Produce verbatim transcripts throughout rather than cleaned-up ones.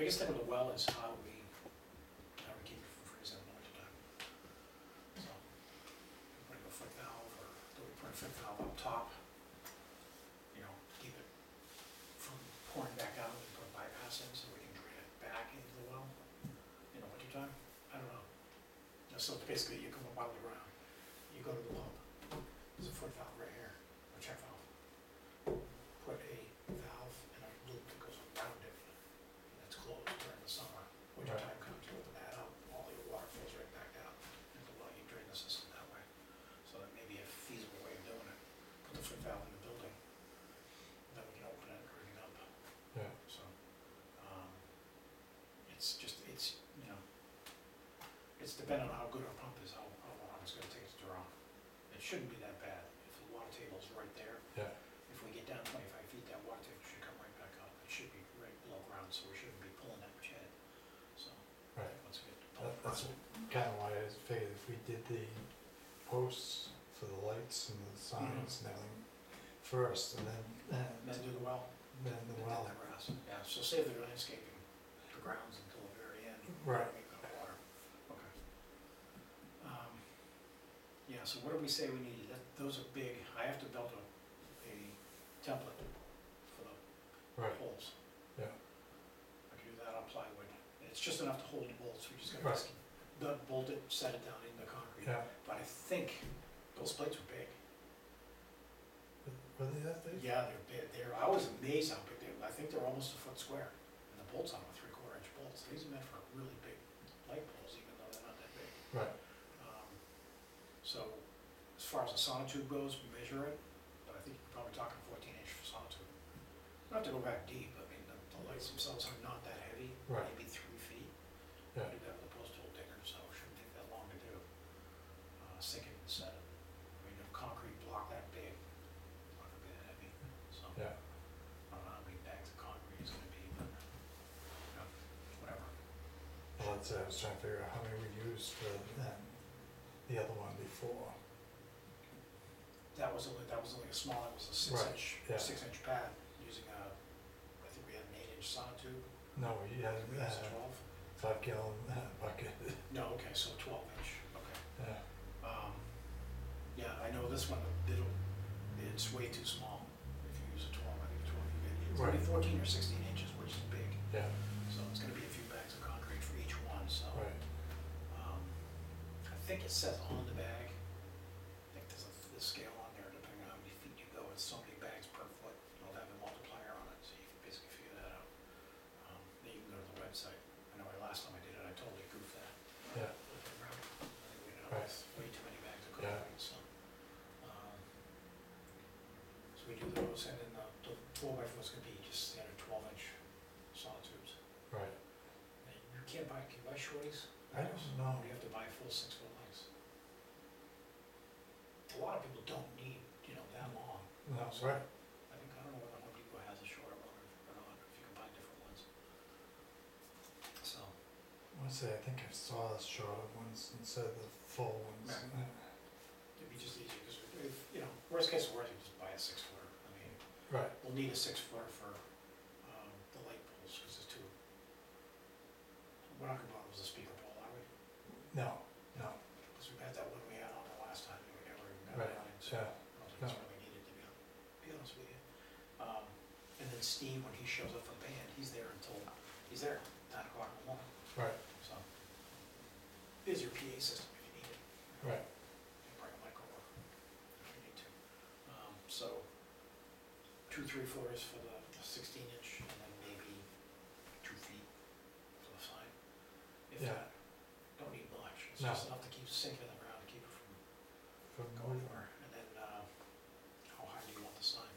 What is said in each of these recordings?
biggest thing with the well is how we, how we keep it from freezing in the winter time. So, putting a foot valve, or do we put a foot valve up top? You know, keep it from pouring back out, and put a bypass in so we can drain it back into the well in the winter time. I don't know. You know, so basically you come up out of the ground, you go to the pump, there's a foot valve right here, a check valve. Put a valve and a loop that goes around it, and it's closed during the summer. Winter time comes, you open that up, all your water flows right back down into the well, you drain the system that way. So that may be a feasible way of doing it. Put the foot valve in the building, then we can open it and bring it up. Yeah. So, um, it's just, it's, you know, it's dependent on how good our pump is, how, how long it's gonna take to draw. It shouldn't be that bad if the water table's right there. Yeah. If we get down twenty-five feet, that water table should come right back up. It should be right below ground, so we shouldn't be pulling that much head. So, Right. once we get to That, pull that's kinda why I figured if we did the posts for the lights and the signs and everything first, and then, and then do the well, then and the then well. the grass. Yeah, so save the landscaping, the grounds until the very end. Right. Make the water. Okay. Um, yeah, so what did we say we needed? That, those are big. I have to build a, a template for the Right. holes. Yeah. I can do that on plywood. It's just enough to hold the bolts, we just gotta Right. just nut bolt it, set it down in the concrete. Yeah. But I think those plates are big. Were they that big? Yeah, they're big, they're, I was amazed how big they were. I think they're almost a foot square. And the bolts on them are three quarter inch bolts. These are meant for really big light poles, even though they're not that big. Right. Um, So, as far as the sonotube goes, we measure it, but I think you're probably talking fourteen inch for sonotube. Not to go back deep, I mean, the, the lights themselves are not that heavy, Right. maybe three feet. Yeah. I did that with a post hole digger, so it shouldn't take that long to do. Uh, sink it and set it. I mean, a concrete block that big, it's not gonna be that heavy, so. Yeah. I don't know how many bags of concrete it's gonna be, but, you know, whatever. Well, that's, I was trying to figure out how many we used for then, the other one before. That was only, that was only a small, it was a six Right, inch, yeah. six inch pad using a, I think we had an eight inch sonotube. No, we had We used uh, twelve? five gallon uh, bucket. No, okay, so twelve inch, okay. Yeah. Um, yeah, I know this one, it'll, it's way too small if you use a twelve, I think twelve, you get, it's gonna be Right. fourteen or sixteen inches, which is big. Yeah. So it's gonna be a few bags of concrete for each one, so. Right. Um, I think it says on the bag, I think there's a, the scale on there, depending on how many feet you go, it's so many bags per foot, it'll have a multiplier on it, so you can basically figure that out. Um, then you can go to the website, I know the last time I did it, I totally goofed that. Yeah. I think we ended up Right. with way too many bags of Yeah. concrete, so. Um, so we do those, and then the, the four by four's gonna be just standard twelve inch sonotubes. Right. And you can't buy, can you buy shorties? I don't know. You have to buy full six foot lengths. A lot of people don't need, you know, that long. That's right. I think, I don't know whether Home Depot has a shorter one or not, if you can buy different ones. So, I wanna say, I think I saw the shorter ones instead of the full ones. Right. it'd be just easier, because if, you know, worst case of worst, you just buy a six footer. I mean, Right. we'll need a six footer for, um, the light poles, cause there's two. We're not gonna bother with a speaker pole, are we? No, no, Cause we've had that one we had on the last time, and we never even got Right, it running, so. yeah, I don't think it's no. really needed, to be hon- be honest with you. Um, and then Steve, when he shows up for band, he's there until, he's there nine o'clock in the morning, right, so. There's your P A system if you need it. right, You can bring a mic over if you need to. Um, so, two, three footers for the sixteen inch, and then maybe two feet for the sign. If Yeah. that, don't need much, it's No. just enough to keep sinking in the ground, to keep it from from go wood, anywhere, and then, uh, how high do you want the sign?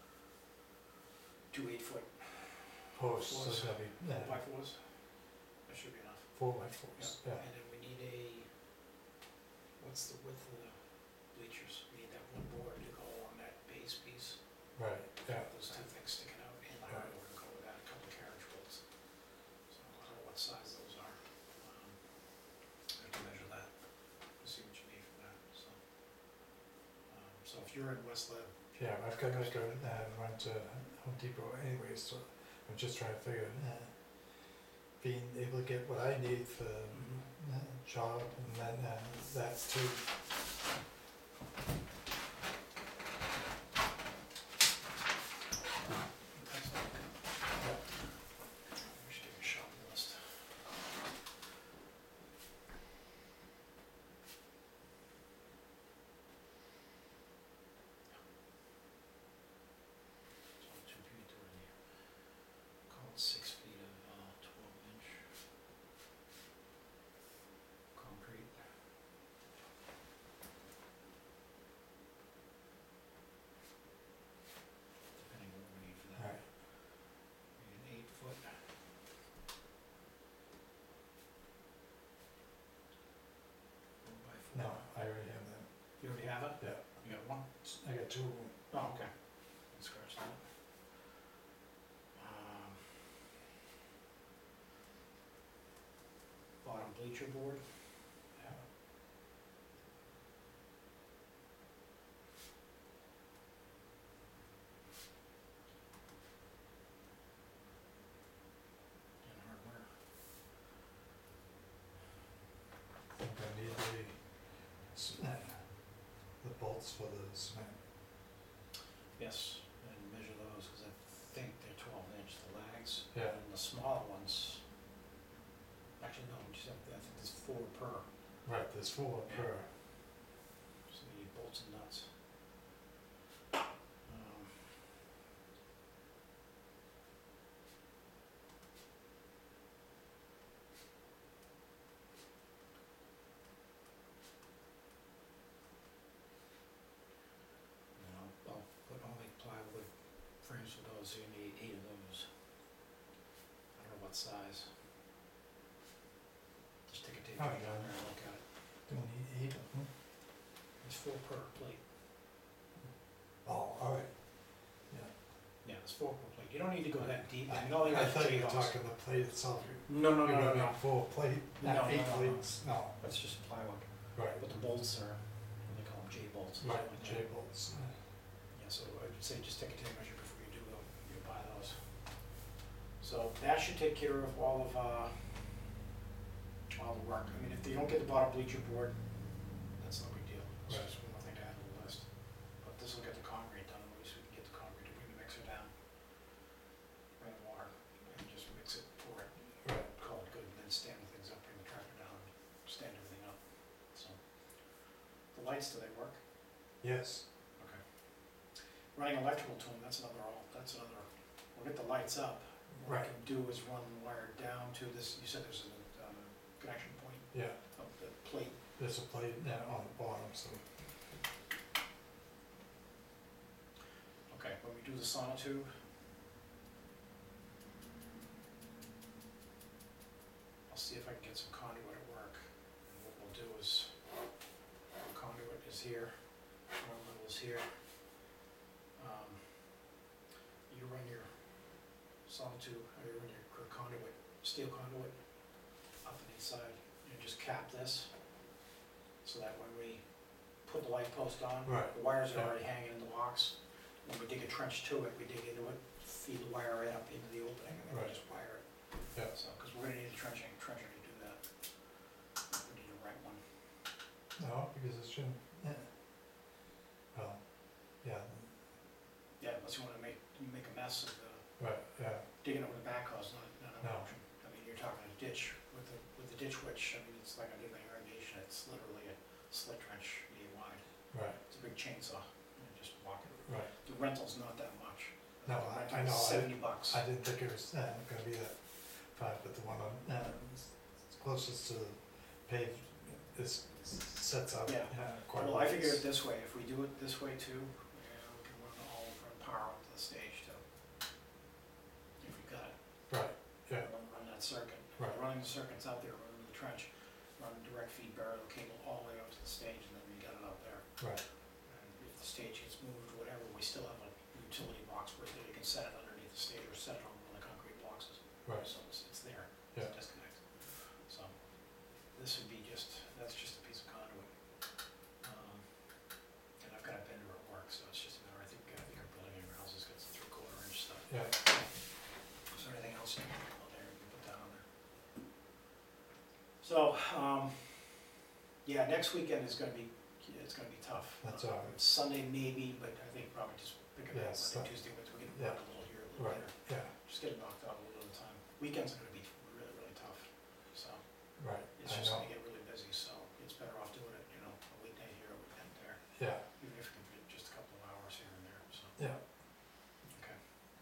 Two eight foot posts, so Fours. it's gonna be, four by uh, fours, that should be enough. four by fours, yeah, And then we need a, what's the width of the bleachers? We need that one board to go along that base piece, right, yeah, those two things sticking out, and the Right. hardwood to go with that, a couple of carriage bolts. So I don't know what size those are. Um, I have to measure that, to see what you need for that, so. Um, so if you're in West Lib, yeah, I've got to go, uh, run to Home Depot anyway, so I'm just trying to figure, uh, being able to get what I need for uh, job and then uh, that too. That's all good. We should give a shopping list. It's only two feet to in here. Call it six feet of uh, twelve inch concrete. Depending on what we need for that. Alright, We need an eight foot. Four by four. no, I already have that. You already have it? Yeah. You got one? I got two of them. Oh, okay. Let's scratch that. Um, Bottom bleacher board, Yeah. and hardware. I think I need the, s- uh, the bolts for the cement. Yes, and measure those, cause I think they're twelve inch, the lags. Yeah. And the smaller ones, actually, no, just have, I think there's four per, Right, there's four per. so you need bolts and nuts. Um, You know, I'll put only plywood frames for those, so you need eight of those. I don't know what size. Just take a tape Oh, down yeah. there and look at it. Do we need eight of them? There's four per plate. Oh, alright. Yeah, there's four per plate. You don't need to go that deep. I I know you I have thought you tape were offs. talking the plate itself. You- No, no, You're no, no, gonna no. make four plate, No, not no, eight no, no. plates, no, That's just plywood. right, But the bolts are, what they call them, J bolts. or right, something like J that. bolts. Yeah, so I'd say just take a tape measure before you do go, you buy those. So that should take care of all of, uh, all the work. I mean, if you don't get the bottom bleacher board, that's no big deal. It's Right. just one more thing to add to the list. But this will get the concrete done, at least we can get the concrete to bring the mixer down. Bring the water, and just mix it, pour it, Right, call it good, and then stand the things up, bring the tractor down, stand everything up, so. The lights, do they work? yes, Okay. Running electrical to them, that's another, all. that's another, we'll get the lights up. What we Right. can do is run the wire down to this, you said there's a, um, connection point yeah, of the plate. there's a plate uh, on the bottom, so, Okay, when we do the sonotube, I'll see if I can get some conduit at work. And what we'll do is, conduit is here, one level is here. Um, you run your sonotube, or you run your conduit, steel conduit, up and inside, and just cap this, so that when we put the light post on, right, the wires are yeah. already hanging in the box. When we dig a trench to it, we dig into it, feed the wire right up into the opening, and then we Right. just wire it. Yeah. So, cause we're gonna need a trenching, trencher to do that. We need a right one. No, because it shouldn't, yeah. Well, yeah, Yeah, unless you wanna make, you make a mess of the, right, yeah, digging it with a backhoe is not, not an No. option. I mean, you're talking a ditch, with the, with the ditch witch, I mean, it's like I did my irrigation, it's literally a slit trench knee wide. right, It's a big chainsaw, and you just walk it. right. The rental's not that much. No, The I- rental I is know, I- Seventy bucks. I didn't think it was, uh, gonna be that far, but the one on, uh, closest to the paved is, sets out, Yeah. uh, quite a Well, I ways. figure it this way, if we do it this way too, yeah, we can run the whole, run power onto the stage too. If we got it. Right, yeah, Run, run that circuit. If we're Right. Running the circuits out there, running the trench, run the direct feed burial cable all the way out to the stage, and then we got it out there. right, And if the stage gets moved, whatever, we still have a utility box where you can set it underneath the stage or set it on one of the concrete boxes. right, So it's, it's there, Yeah. it's disconnected. So, this would be just, that's just a piece of conduit. Um, And I've got a bender at work, so it's just a matter, I think, I think our building and grounds has got some three quarter inch stuff. yeah. Is there anything else you can put on there, you can put that on there? So, um, yeah, next weekend is gonna be, it's gonna be tough. That's all right. Sunday maybe, but I think probably just pick it Yeah, up Sun- Monday, Tuesday, but we can yeah. work a little here, a little Right, there. yeah, Just get knocked out a little at a time. Weekends are gonna be really, really tough, so right, it's I just know, gonna get really busy, so it's better off doing it, you know, a weekday here, a weekend there, yeah, even if it can be just a couple of hours here and there, so, yeah, okay.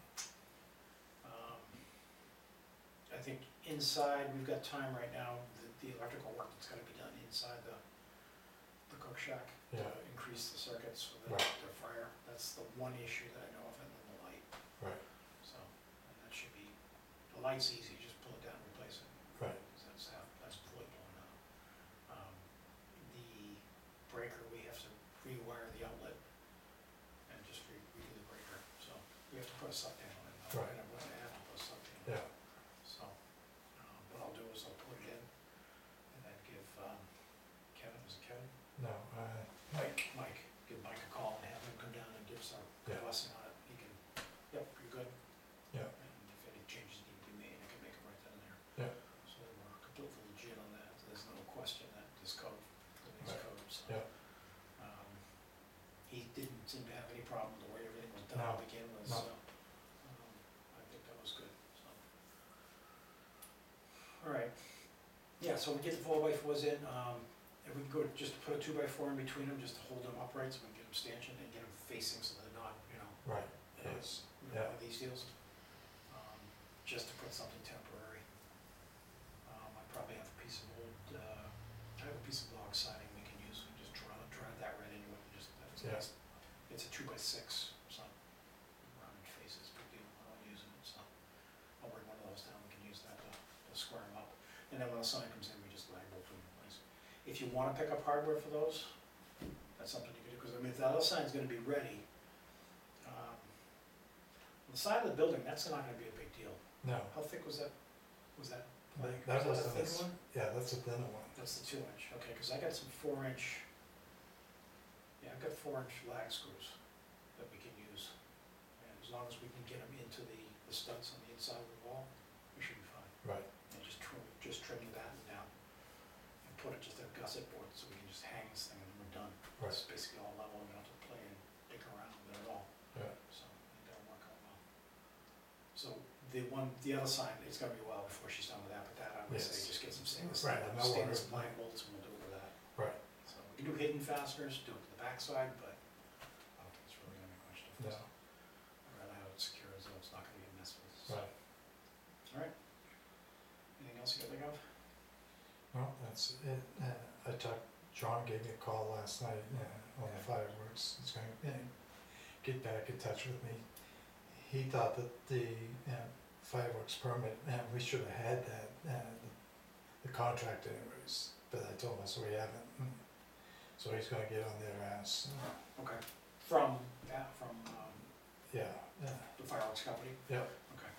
Um, I think inside, we've got time right now, the, the electrical work that's gotta be done inside the, the cook shack to Yeah. increase the circuits for the, Right. the fire, that's the one issue that I know of, and then the light. right, So, and that should be, the light's easy, just pull it down and replace it, right, because that's half, that's fully blown out. Um, the breaker, we have to rewire the outlet and just re- redo the breaker, so we have to put a sub panel in. now. Right. We're gonna have to put a sub panel in. yeah, So, um, what I'll do is I'll put it in and then give, um, Kevin, is it Kevin? no, I, Mike, Mike, give Mike a call and have him come down and give us our Yeah. blessing on it, he can, yep, you're good. Yeah. And if any changes need to be made, I can make them right then and there. Yeah. So we're completely legit on that, there's no question that this code, that these Right. codes, so. Yeah. Um, he didn't seem to have any problem the way everything was done No, to begin with, no. so, um, I think that was good, so. Alright, yeah, so we get the four by fours in, um, if we can go, just put a two by four in between them, just to hold them upright, so we can get them stanchion and get them facing so they're not, you know, right, uh, yes, you know, yeah. one of these deals. Um, just to put something temporary. Um, I probably have a piece of old, uh, I have a piece of log siding we can use, we can just draw, drive that right into it, and just, that's, Yeah. it's, it's a two by six, so, rounded faces, big deal, I don't use it, so. I'll bring one of those down, we can use that to, to square them up, and then when the sign comes in, we just lag bolt them in place. If you wanna pick up hardware for those, that's something you could do, cause I mean, if that other sign's gonna be ready, um, on the side of the building, that's not gonna be a big deal. No, How thick was that, was that that, plank? that was a the, thin one? yeah, that's a thinner one, That's the two inch, okay, cause I got some four inch, yeah, I've got four inch lag screws that we can use. And as long as we can get them into the, the studs on the inside of the wall, we should be fine. right, And just trim, just trim the batten down and put it just a gusset board so we can just hang this thing and we're done. right, It's basically all level and we don't have to play and dick around with it at all. yeah, So I think that'll work out well. So the one, the other sign, it's gonna be a while before she's done with that, but that I would say Yes. just get some stainless, Right, I'm not stainless worried. blind bolts and we'll do it with that. right, So we can do hidden fasteners, do it to the backside, but I don't think it's really gonna make much no, difference. I'd rather have it secure as though it's not gonna be a mess with, so. right. Alright. Anything else you can think of? Well, that's it, uh, I talked, John gave me a call last night, uh, on the fireworks, he's gonna, uh, get back in touch with me. He thought that the, uh, fireworks permit, uh, we should have had that, uh, the contract anyways, but I told him, so we haven't. Mm. So he's gonna get on their ass, uh, Okay. From, yeah, from, um, yeah, yeah, the fireworks company? yeah, Okay.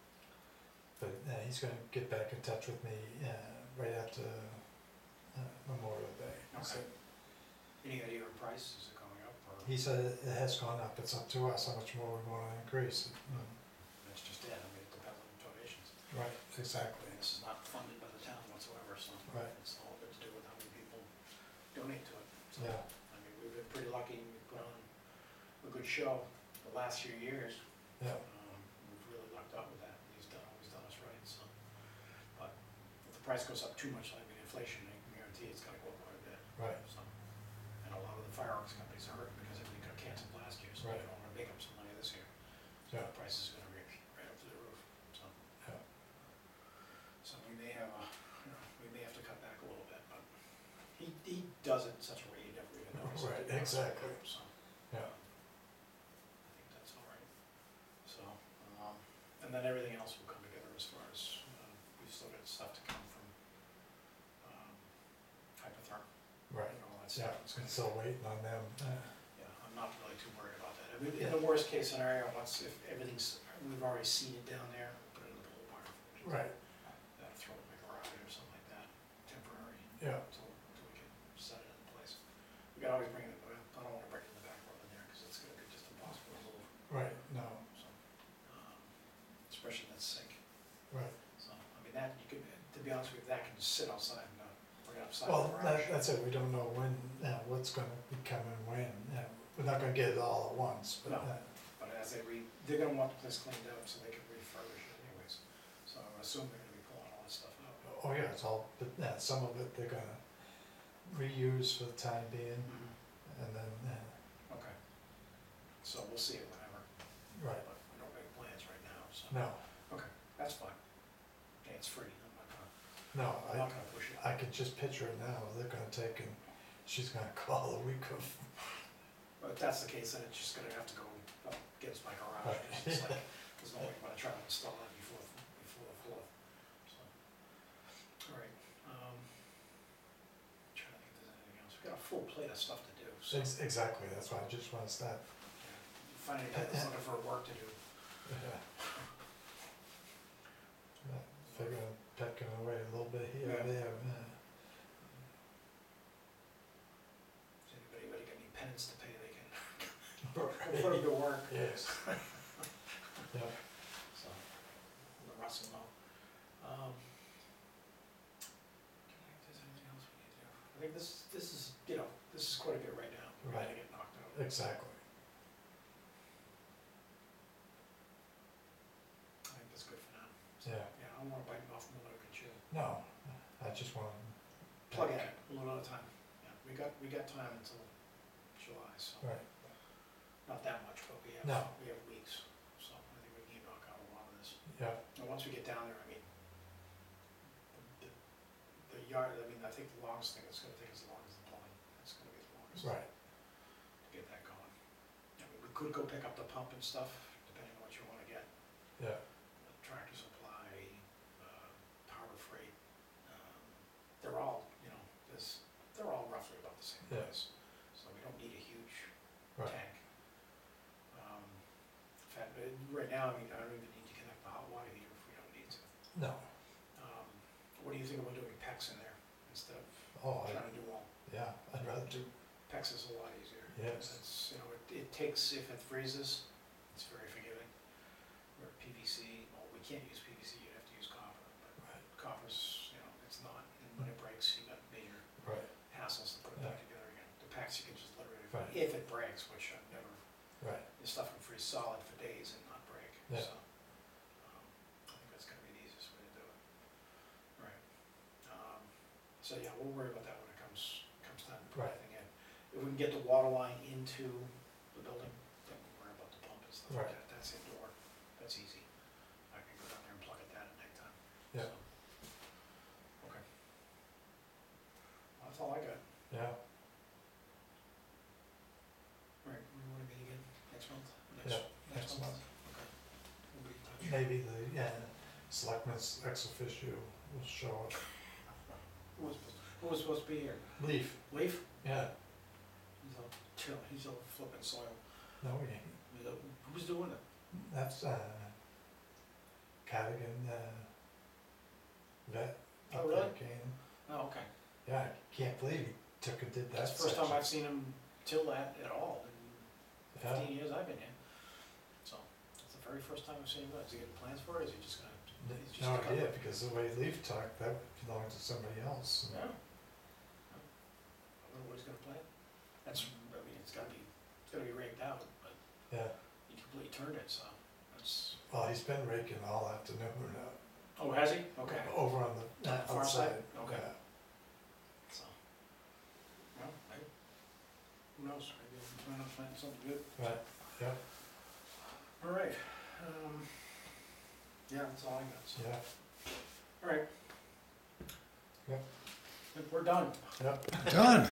but, uh, he's gonna get back in touch with me, uh, right after, uh, Memorial Day. He Okay. said- Any idea of price, is it going up, or He said it has gone up, it's up to us how much more we wanna increase it. Mm. that's just it, I mean, it depends on the donations. Right, I exactly, mean, this is not funded by the town whatsoever, so right, it's all got to do with how many people donate to it. So, yeah, I mean, we've been pretty lucky, we put on a good show the last few years. yeah, Um, we've really lucked out with that, he's done, always done us right, so. But if the price goes up too much, like with inflation, I can guarantee it's gonna go up quite a bit, right, so. And a lot of the fireworks companies are hurting because everything got canceled last year, so they Right. don't wanna make up some money this year. So yeah, the price is gonna be right up to the roof, so. yeah, So we may have a, you know, we may have to cut back a little bit, but he, he does it in such a way you never even notice it. Right, exactly. So. yeah, I think that's all right. So, um, and then everything else will come together as far as, uh, we've still got stuff to come from, um, Hypertherm right, and all that yeah, stuff. It's gonna- still waiting on them, uh, Yeah, I'm not really too worried about that. I mean, in the worst case scenario, once if everything's, we've already seeded down there, put it in the pole barn. right, That'll throw it in my garage or something like that, temporary, yeah, until, until we can set it in place. We can always bring it, but I don't wanna bring it in the back row in there, cause it's gonna be just impossible to move, right, no, so. Um, especially in that sink, right, so, I mean, that, you could, to be honest with you, that can just sit outside and not outside Well, the garage. that, that's it, we don't know when, uh, what's gonna be coming when, uh, we're not gonna get it all at once, but, No. uh, But as they re, they're gonna want the place cleaned up so they can refurbish it anyways, so I assume they're gonna be pulling all this stuff out. oh yeah, it's all, but, uh, some of it they're gonna reuse for the time being, and then, uh, Okay. So we'll see it whenever, right, but we don't make plans right now, so. no, That's fine. Yeah, it's free, I'm not gonna, no, I'm I, not gonna push it. I can just picture it now, they're gonna take and she's gonna call a week of, But if that's the case, then it's just gonna have to go up against my garage, Right. 'cause it's like, there's no way I'm gonna try to install it before, before the fourth, so. Alright, um, trying to think if there's anything else, we got a full plate of stuff to do, so. ex- exactly, that's why I just wanna start, yeah. Find anybody that's looking for work to do, yeah. Uh, Figuring, pecking away a little bit here Yeah. and there, uh, if anybody, anybody got any penance to pay, they can go put them to work, yes. Yeah, so, let Russell know. Um, trying to think if there's anything else we need to do. I think this, this is, you know, this is quite a bit right now, we're gonna Right. get knocked out. exactly, I think that's good for now. yeah, Yeah, I don't wanna bite off more than I can chew. no, I just wanna. Plug at it, a little at a time. Yeah, we got, we got time until July, so, Right, not that much, but we have, No. we have weeks, so I think we can knock out a lot of this. yeah, And once we get down there, I mean, the, the, the yard, I mean, I think the longest thing it's gonna take as long as the plumbing, that's gonna be the longest right, to get that going. I mean, we could go pick up the pump and stuff, depending on what you wanna get, yeah, uh, Tractor Supply, uh, Power Freight, um, they're all, you know, this, they're all roughly about the same Yeah. price, so we don't need a huge right, tank. Um, in fact, uh, right now, I mean, I don't even need to connect the hot water heater if we don't need to. no, Um, what do you think about doing PEX in there instead of oh, I, trying to do all, yeah, I'd rather do, PEX is a lot easier. Yes. It's, you know, it, it takes, if it freezes, it's very forgiving. Where P V C, well, we can't use P V C, you'd have to use copper, but right, copper's, you know, it's not, and when it breaks, you got major right, hassles to put it back together again. The PEX, you can just literally, Right. if it breaks, which I've never, right, this stuff can freeze solid for days and not break, Yeah. so. um, I think that's gonna be the easiest way to do it. Right. Um, so yeah, we'll worry about that when it comes, comes time to put Right. everything in. If we can get the water line into the building, then we'll worry about the pump and stuff like Right. that, that's indoor, that's easy. I can go down there and plug at that at nighttime. Yeah. So, okay. Well, that's all I got. yeah, Right, we wanna meet again next month? Yeah, next month. Okay. We'll be in touch. maybe the, yeah, selectmen's ex officio will show up, Who was, supposed- who was supposed to be here? leaf, Leaf? yeah, He's all chill, he's all flipping soil. no, we ain't. He's all- Who's doing it? That's, uh, Cadigan, uh, vet. Oh, up really? there, Canaan. Oh, okay. Yeah, I can't believe he took and did that That's the first time section. I've seen him till that at all in Yeah. fifteen years I've been here. So, it's the very first time I've seen him. Is he getting plans for it, or is he just gonna? he's just No gonna- idea, because the way Leaf talked, that belonged to somebody else. Yeah. I wonder what he's gonna plant. That's, I mean, it's gotta be, it's gotta be raked out, but Yeah, he completely turned it, so that's. well, he's been raking all afternoon, uh, Oh, has he? Okay. over on the On the far side? outside. Okay. Yeah. So, well, maybe, who knows, maybe he'll plan on planting something good. Right, yeah, All right, um, yeah, that's all I got, so, yeah, all right. Yep. Think we're done. yep. Done.